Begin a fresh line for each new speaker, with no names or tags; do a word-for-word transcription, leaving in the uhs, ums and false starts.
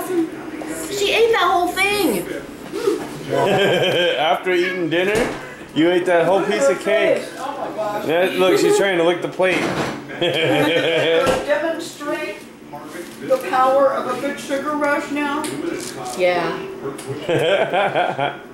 awesome? She ate that whole thing.
After eating dinner, you ate that whole piece of cake.
Oh my gosh.
Yeah, look, she's trying to lick the plate.
Demonstrate the power of a good sugar rush now.
Yeah.